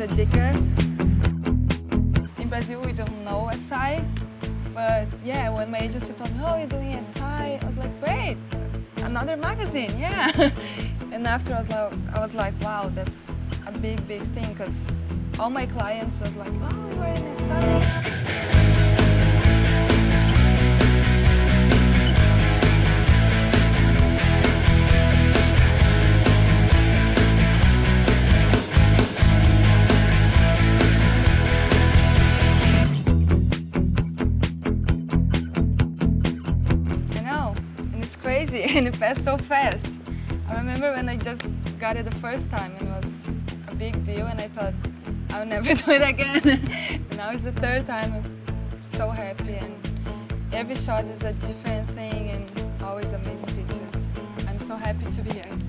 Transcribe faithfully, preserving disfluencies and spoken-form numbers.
a Dicker. In Brazil, we don't know S I, but yeah, when my agency told me, oh, you're doing S I, I was like, great, another magazine, yeah. And after I was like, I was like, wow, that's a big, big thing, because all my clients was like, oh, you're in S I. Crazy, and it passed so fast. I remember when I just got it the first time, and it was a big deal, and I thought I'll never do it again. Now it's the third time. I'm so happy, and every shot is a different thing, and always amazing pictures. I'm so happy to be here.